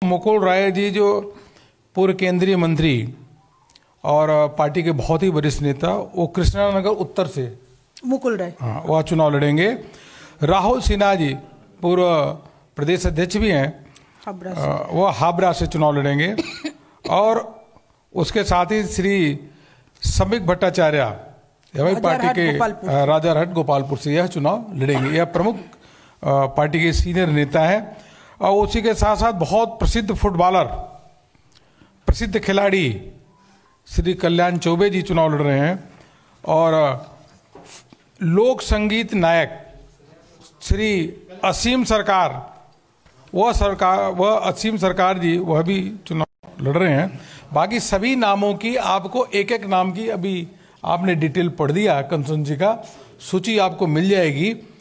मुकुल राय जी जो पूर्व केंद्रीय मंत्री और पार्टी के बहुत ही वरिष्ठ नेता, वो कृष्णानगर उत्तर से मुकुल राय, हाँ, वह चुनाव लड़ेंगे। राहुल सिन्हा जी पूर्व प्रदेश अध्यक्ष भी हैं, वह हाबड़ा से चुनाव लड़ेंगे। और उसके साथ ही श्री समीक भट्टाचार्य भाई पार्टी के राजारहाट गोपालपुर से यह चुनाव लड़ेंगे। यह प्रमुख पार्टी के सीनियर नेता हैं। और उसी के साथ साथ बहुत प्रसिद्ध फुटबॉलर, प्रसिद्ध खिलाड़ी श्री कल्याण चौबे जी चुनाव लड़ रहे हैं। और लोक संगीत नायक श्री असीम सरकार, वह असीम सरकार जी वह भी चुनाव लड़ रहे हैं। बाकी सभी नामों की आपको एक एक नाम की, अभी आपने डिटेल पढ़ दिया, कंसर्न जी का सूची आपको मिल जाएगी।